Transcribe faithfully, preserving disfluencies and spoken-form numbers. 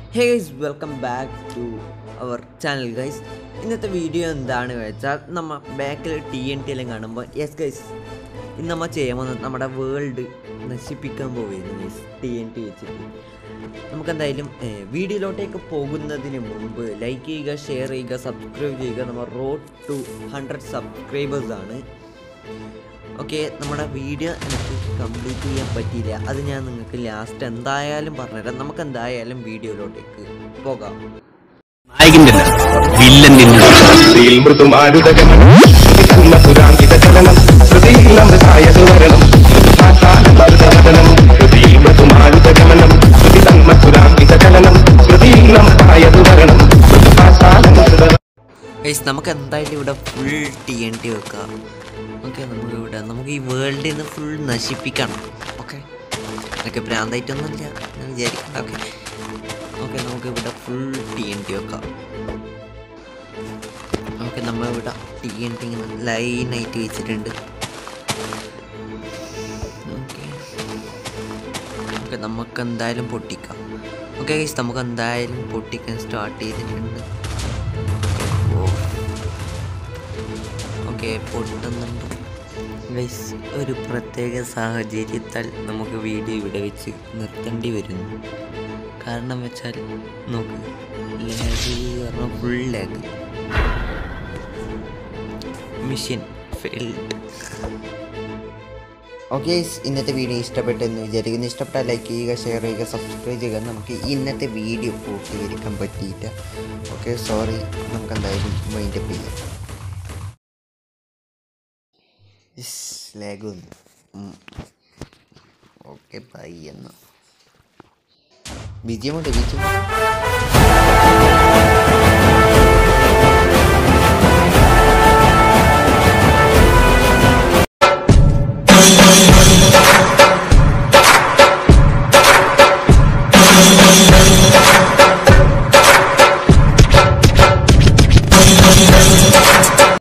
Hey guys, welcome back to our channel guys. ഇന്നത്തെ video എന്താണെന്ന് വെച്ചാൽ നമ്മൾ ബാക്കിൽ ടി എൻ ടി എല്ലാം കാണുമ്പോൾ യെസ് ഗൈസ് ഇന്ന് നമ്മൾ ചെയ്യാൻ പോകുന്നത് നമ്മുടെ വേൾഡ് നശിപ്പിക്കാൻ പോവുകയാണ് ഗൈസ് ടി എൻ ടി വെച്ചിട്ട്. നമുക്കെന്തായാലും വീഡിയോയിലോട്ടേക്ക് പോകുന്നതിന് മുമ്പ് ലൈക്ക് ചെയ്യുക, ഷെയർ ചെയ്യുക, സബ്സ്ക്രൈബ് ചെയ്യുക. നമ്മൾ റോഡ് ടു ഹൺഡ്രഡ് സബ്സ്ക്രൈബേഴ്സാണ്. ഓക്കെ, നമ്മുടെ വീഡിയോ എനിക്ക് കംപ്ലീറ്റ് ചെയ്യാൻ പറ്റിയില്ല, അത് ഞാൻ നിങ്ങൾക്ക് ലാസ്റ്റ് എന്തായാലും പറഞ്ഞുതരാം. നമുക്ക് എന്തായാലും വീഡിയോയിലോട്ടേക്ക് പോകാം. നമുക്ക് എന്തായാലും ഇവിടെ ഫുൾ ടി എൻ ടി വെക്കാം. ഓക്കെ, നമുക്ക് ഇവിടെ നമുക്ക് ഈ വേൾഡിൽ നിന്ന് ഫുൾ നശിപ്പിക്കണം. ഓക്കെ, എനിക്ക് ഭ്രാന്തായിട്ടൊന്നുമില്ല ഞാൻ വിചാരിക്കണം. ഓക്കെ ഓക്കെ നമുക്ക് ഇവിടെ ഫുൾ ടി എൻ ടി വെക്കാം. ഓക്കെ, നമ്മളിവിടെ ടി എൻ ടി ഇങ്ങനെ ലൈനായിട്ട് വെച്ചിട്ടുണ്ട്. ഓക്കെ ഓക്കെ നമുക്ക് എന്തായാലും പൊട്ടിക്കാം. ഓക്കെ ഗൈസ്, നമുക്ക് എന്തായാലും പൊട്ടിക്കാൻ സ്റ്റാർട്ട് ചെയ്തിട്ടുണ്ട്. ഓക്കെ, പൊട്ടുന്നുണ്ട് ഗൈസ്. ഒരു പ്രത്യേക സാഹചര്യത്താൽ നമുക്ക് വീഡിയോ ഇവിടെ വെച്ച് നിർത്തേണ്ടി വരുന്നു. കാരണം വെച്ചാൽ നോക്ക്, ലാഗ് പറഞ്ഞാൽ full lag, mission failed. Okay, ഇന്നത്തെ വീഡിയോ ഇഷ്ടപ്പെട്ടെന്ന് വിചാരിക്കുന്നു. ഇഷ്ടപ്പെട്ടാൽ ലൈക്ക് ചെയ്യുക, ഷെയർ ചെയ്യുക, സബ്സ്ക്രൈബ് ചെയ്യുക. നമുക്ക് ഇന്നത്തെ വീഡിയോ പൂർത്തീകരിക്കാൻ പറ്റിയില്ല. Okay, sorry. നമുക്ക് എന്തായാലും വൈൻഡപ്പ് ചെയ്യാം. ലാഗും ഓക്കെ ബൈ. എന്നാൽ വിജയമുണ്ട് വിജയം.